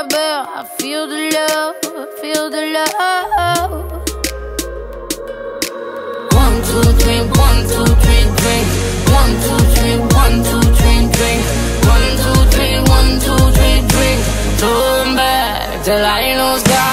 bell, I feel the love, feel the love. 1, 2, 3, 1, 2, 3, drink. 1, 2, 3, 1, 2, 3, drink. 1, 2, 3, 1, 2, 3, drink. Turn back till I lose God.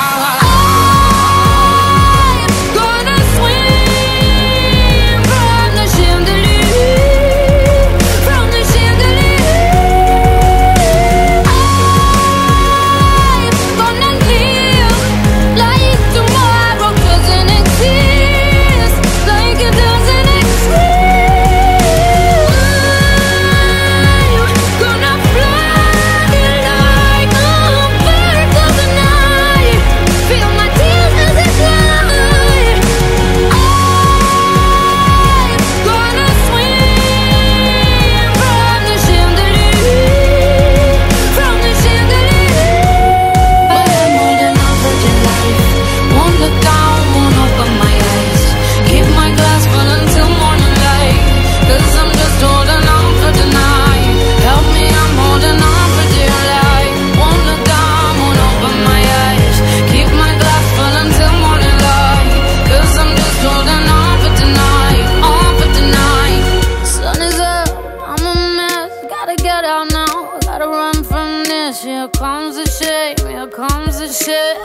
Here comes the shame, here comes the shame.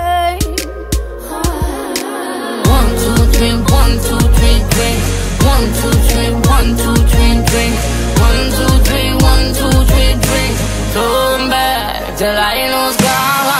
1, 2, 3, 1, 2, 3, drink. 1, 2, 3, 1, 2, 3, drink. 1, 2, 3, 1, 2, 3, drink. Turn back till I lose God.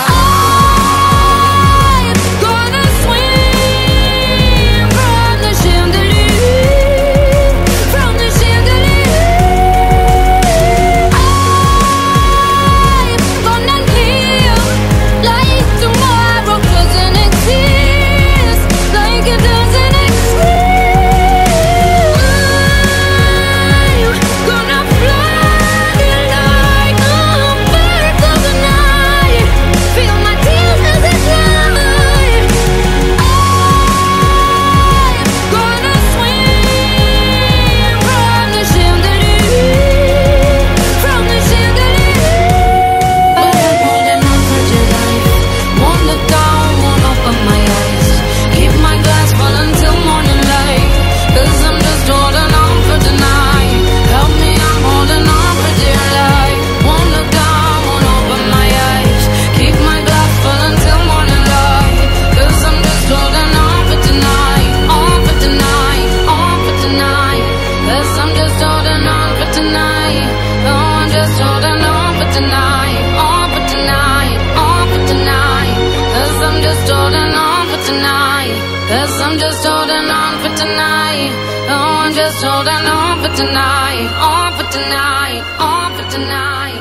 Cause I'm just holding on for tonight. Oh, I'm just holding on for tonight. On for tonight. On for tonight.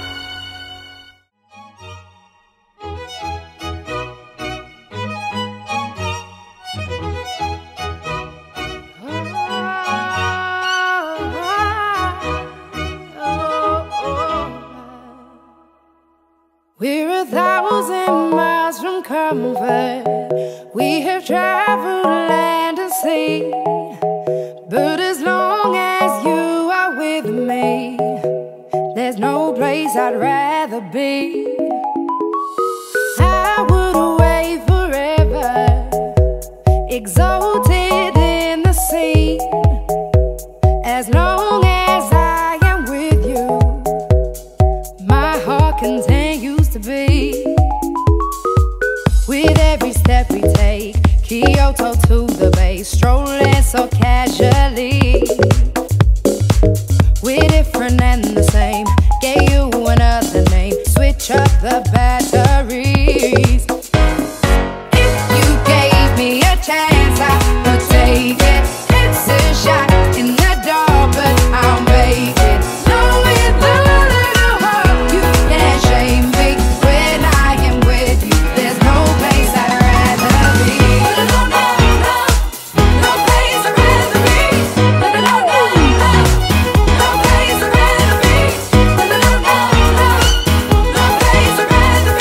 We're 1,000 miles from comfort. We have traveled land and sea, but as long as you are with me, there's no place I'd rather be. I would away forever, exalted in the sea. As long as I am with you, my heart continues to beat. With every step we take, Kyoto to the bay, strolling so casually. We're different and the same, gave you another name, switch up the batteries. If you gave me a chance, I would take it. It's a shot in the dark, but I'll make it. Knowing the little hope, you can't shame me. When I am with you, there's no place I'd rather be. No place I'd rather be. No place I'd rather be. No place I'd rather be.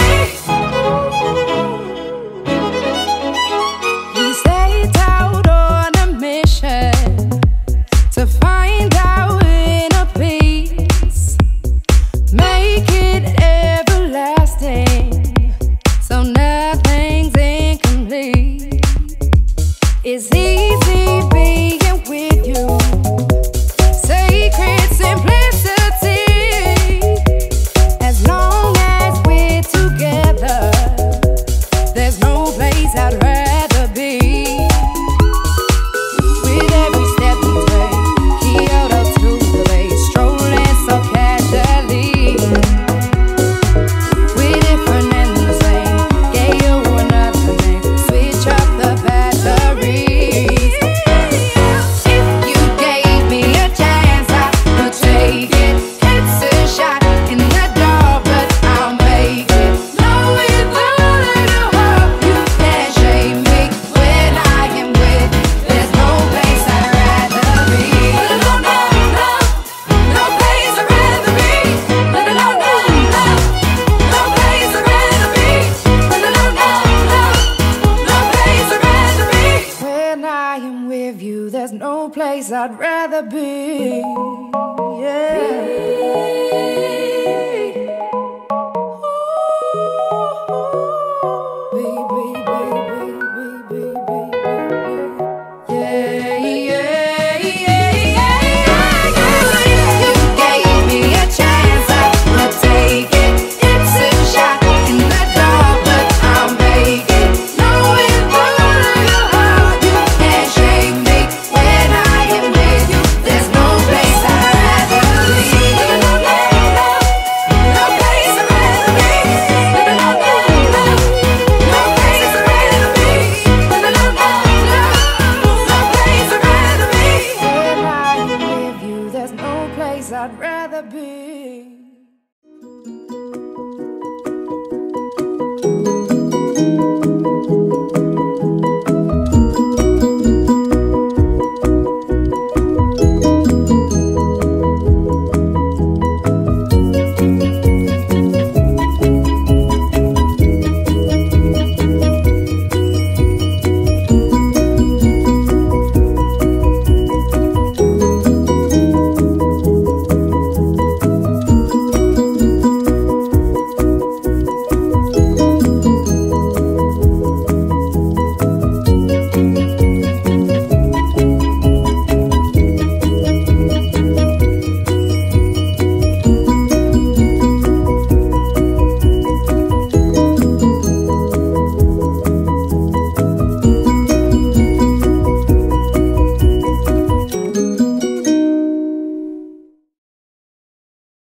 place I'd rather be. Yeah.